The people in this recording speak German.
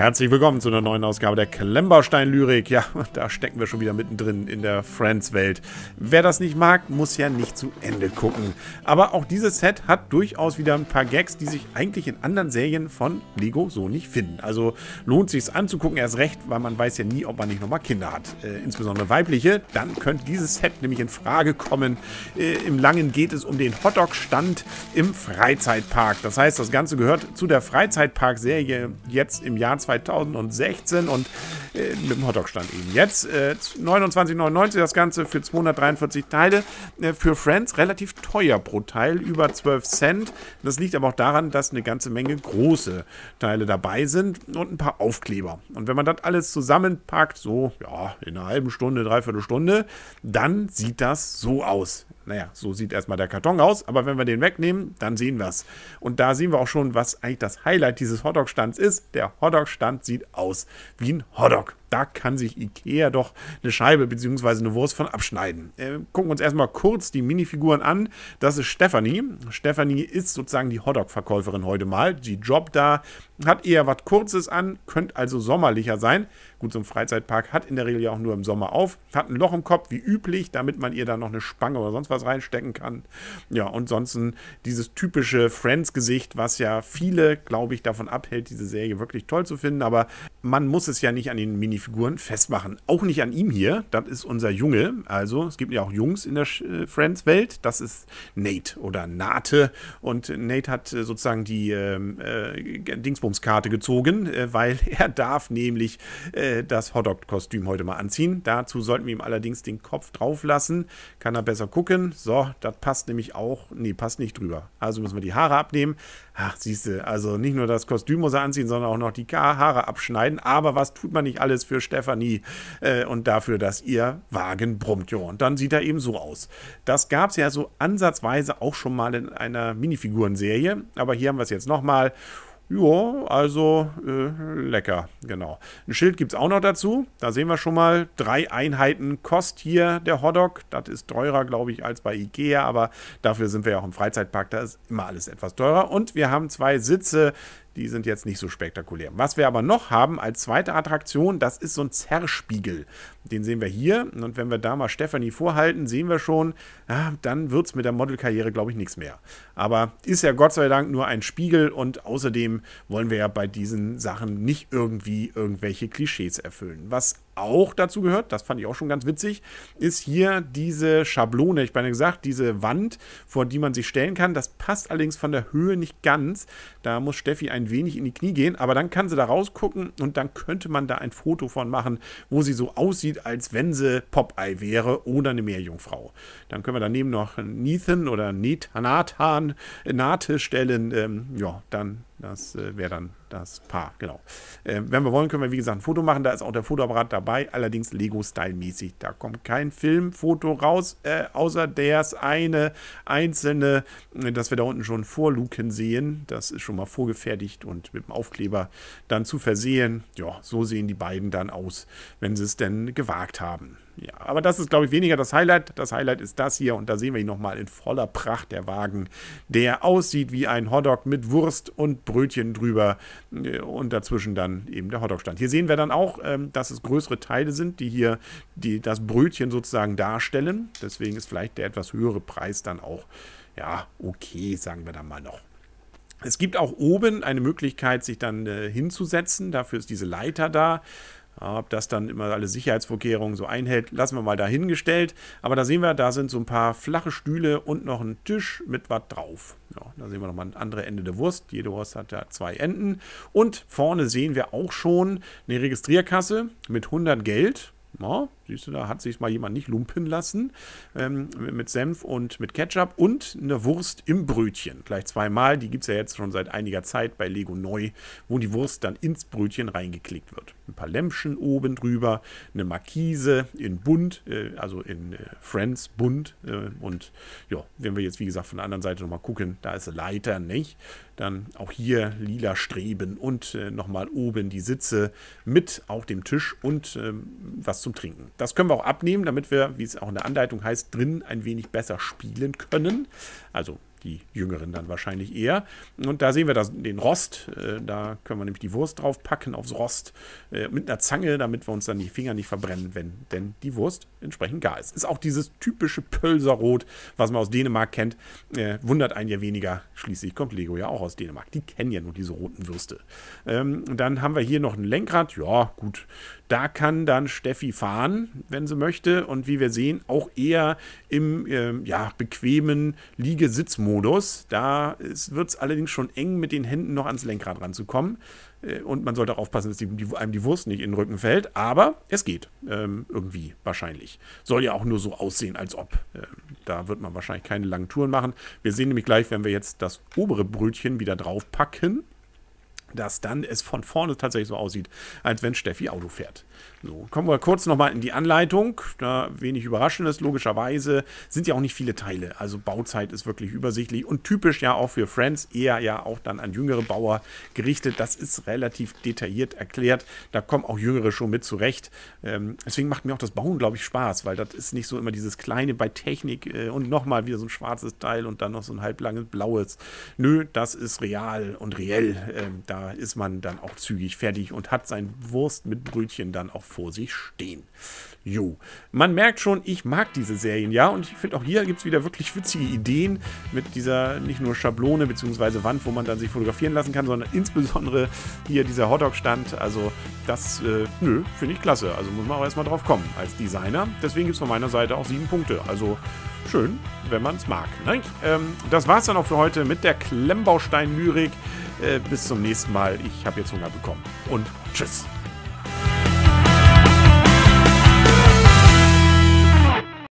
Herzlich willkommen zu einer neuen Ausgabe der Klemmbaustein-Lyrik. Ja, da stecken wir schon wieder mittendrin in der Friends-Welt. Wer das nicht mag, muss ja nicht zu Ende gucken. Aber auch dieses Set hat durchaus wieder ein paar Gags, die sich eigentlich in anderen Serien von Lego so nicht finden. Also lohnt es sich anzugucken, erst recht, weil man weiß ja nie, ob man nicht nochmal Kinder hat. Insbesondere weibliche. Dann könnte dieses Set nämlich in Frage kommen. Im Langen geht es um den Hotdog-Stand im Freizeitpark. Das heißt, das Ganze gehört zu der Freizeitpark-Serie jetzt im Jahr 2016 und mit dem Hotdog-Stand eben jetzt. 29,99 das Ganze für 243 Teile. Für Friends relativ teuer pro Teil, über 12 Cent. Das liegt aber auch daran, dass eine ganze Menge große Teile dabei sind und ein paar Aufkleber. Und wenn man das alles zusammenpackt, so ja, in einer halben Stunde, dreiviertel Stunde, dann sieht das so aus. Naja, so sieht erstmal der Karton aus, aber wenn wir den wegnehmen, dann sehen wir es. Und da sehen wir auch schon, was eigentlich das Highlight dieses Hotdog-Stands ist. Der Hotdog-Stand sieht aus wie ein Hotdog. Da kann sich Ikea doch eine Scheibe bzw. eine Wurst von abschneiden. Gucken wir uns erstmal kurz die Minifiguren an. Das ist Stefanie. Stefanie ist sozusagen die Hotdog-Verkäuferin heute mal. Die jobbt da, hat eher was Kurzes an, könnte also sommerlicher sein. Gut, so ein Freizeitpark hat in der Regel ja auch nur im Sommer auf. Hat ein Loch im Kopf, wie üblich, damit man ihr da noch eine Spange oder sonst was reinstecken kann. Ja, und sonst dieses typische Friends-Gesicht, was ja viele, glaube ich, davon abhält, diese Serie wirklich toll zu finden. Aber man muss es ja nicht an den Minifiguren festmachen. Auch nicht an ihm hier. Das ist unser Junge. Also, es gibt ja auch Jungs in der Friends-Welt. Das ist Nate oder Nate. Und Nate hat sozusagen die Dingsbums-Karte gezogen, weil er darf nämlich das Hotdog-Kostüm heute mal anziehen. Dazu sollten wir ihm allerdings den Kopf drauf lassen. Kann er besser gucken. So, das passt nämlich auch. Nee, passt nicht drüber. Also müssen wir die Haare abnehmen. Ach, siehst du, also nicht nur das Kostüm muss er anziehen, sondern auch noch die Haare abschneiden. Aber was tut man nicht alles für Stefanie und dafür, dass ihr Wagen brummt. Jo, und dann sieht er eben so aus. Das gab es ja so ansatzweise auch schon mal in einer Minifigurenserie. Aber hier haben wir es jetzt nochmal. Ja, also lecker, genau. Ein Schild gibt es auch noch dazu. Da sehen wir schon mal, 3 Einheiten kostet hier der Hotdog. Das ist teurer, glaube ich, als bei Ikea, aber dafür sind wir ja auch im Freizeitpark. Da ist immer alles etwas teurer. Und wir haben 2 Sitze, die sind jetzt nicht so spektakulär. Was wir aber noch haben als zweite Attraktion, das ist so ein Zerrspiegel. Den sehen wir hier. Und wenn wir da mal Stefanie vorhalten, sehen wir schon, ja, dann wird es mit der Modelkarriere, glaube ich, nichts mehr. Aber ist ja Gott sei Dank nur ein Spiegel und außerdem wollen wir ja bei diesen Sachen nicht irgendwie irgendwelche Klischees erfüllen. Was auch dazu gehört, das fand ich auch schon ganz witzig, ist hier diese Schablone, ich meine gesagt, diese Wand, vor die man sich stellen kann. Das passt allerdings von der Höhe nicht ganz. Da muss Steffi ein wenig in die Knie gehen, aber dann kann sie da rausgucken und dann könnte man da ein Foto von machen, wo sie so aussieht, als wenn sie Popeye wäre oder eine Meerjungfrau. Dann können wir daneben noch Nathan oder Nathan Nate stellen. Ja, dann das wäre dann das Paar, genau. Wenn wir wollen, können wir, wie gesagt, ein Foto machen. Da ist auch der Fotoapparat dabei, allerdings Lego-Style-mäßig. Da kommt kein Filmfoto raus, außer das eine einzelne, das wir da unten schon vorluken sehen. Das ist schon mal vorgefertigt und mit dem Aufkleber dann zu versehen. Ja, so sehen die beiden dann aus, wenn sie es denn gewagt haben. Ja, aber das ist, glaube ich, weniger das Highlight. Das Highlight ist das hier und da sehen wir ihn nochmal in voller Pracht, der Wagen, der aussieht wie ein Hotdog mit Wurst und Brötchen drüber und dazwischen dann eben der Hotdog-Stand. Hier sehen wir dann auch, dass es größere Teile sind, die hier das Brötchen sozusagen darstellen. Deswegen ist vielleicht der etwas höhere Preis dann auch, ja, okay, sagen wir dann mal noch. Es gibt auch oben eine Möglichkeit, sich dann hinzusetzen. Dafür ist diese Leiter da. Ob das dann immer alle Sicherheitsvorkehrungen so einhält, lassen wir mal dahingestellt. Aber da sehen wir, da sind so ein paar flache Stühle und noch ein Tisch mit was drauf. Ja, da sehen wir nochmal ein anderes Ende der Wurst. Jede Wurst hat ja 2 Enden. Und vorne sehen wir auch schon eine Registrierkasse mit 100 Geld. Ja, siehst du, da hat sich mal jemand nicht lumpen lassen. Mit Senf und mit Ketchup und eine Wurst im Brötchen. Gleich 2-mal. Die gibt es ja jetzt schon seit einiger Zeit bei Lego neu, wo die Wurst dann ins Brötchen reingeklickt wird. Ein paar Lämpchen oben drüber, eine Markise in bunt, also in Friends bunt. Und ja, wenn wir jetzt, wie gesagt, von der anderen Seite nochmal gucken, da ist eine Leiter, nicht? Dann auch hier lila Streben und nochmal oben die Sitze mit auf dem Tisch und was zum Trinken. Das können wir auch abnehmen, damit wir, wie es auch in der Anleitung heißt, drin ein wenig besser spielen können. Also die Jüngeren dann wahrscheinlich eher. Und da sehen wir den Rost. Da können wir nämlich die Wurst drauf packen aufs Rost mit einer Zange, damit wir uns dann die Finger nicht verbrennen, wenn denn die Wurst entsprechend gar ist. Ist auch dieses typische Pölserrot, was man aus Dänemark kennt. Wundert einen ja weniger. Schließlich kommt Lego ja auch aus Dänemark. Die kennen ja nur diese roten Würste. Dann haben wir hier noch ein Lenkrad. Ja, gut. Da kann dann Steffi fahren, wenn sie möchte. Und wie wir sehen, auch eher im bequemen Liegesitzmodus. Da wird es allerdings schon eng, mit den Händen noch ans Lenkrad ranzukommen. Und man sollte auch aufpassen, dass einem die Wurst nicht in den Rücken fällt. Aber es geht. Irgendwie wahrscheinlich. Soll ja auch nur so aussehen, als ob. Da wird man wahrscheinlich keine langen Touren machen. Wir sehen nämlich gleich, wenn wir jetzt das obere Brötchen wieder draufpacken, dass dann es von vorne tatsächlich so aussieht, als wenn Steffi Auto fährt. So, kommen wir kurz nochmal in die Anleitung. Da wenig Überraschendes, logischerweise. Sind ja auch nicht viele Teile. Also Bauzeit ist wirklich übersichtlich und typisch ja auch für Friends, eher ja auch dann an jüngere Bauer gerichtet. Das ist relativ detailliert erklärt. Da kommen auch Jüngere schon mit zurecht. Deswegen macht mir auch das Bauen, glaube ich, Spaß, weil das ist nicht so immer dieses kleine bei Technik und nochmal wieder so ein schwarzes Teil und dann noch so ein halblanges blaues. Nö, das ist real und reell. Da ist man dann auch zügig fertig und hat sein Wurst mit Brötchen dann auch vor sich stehen. Jo, man merkt schon, ich mag diese Serien, ja, und ich finde auch hier gibt es wieder wirklich witzige Ideen mit dieser nicht nur Schablone bzw. Wand, wo man dann sich fotografieren lassen kann, sondern insbesondere hier dieser Hotdog-Stand, also das, finde ich klasse, also muss man auch erstmal drauf kommen als Designer, deswegen gibt es von meiner Seite auch 7 Punkte, also schön, wenn man es mag. Ne? Das war's dann auch für heute mit der Klemmbaustein-Lyrik. Bis zum nächsten Mal. Ich habe jetzt Hunger bekommen. Und tschüss.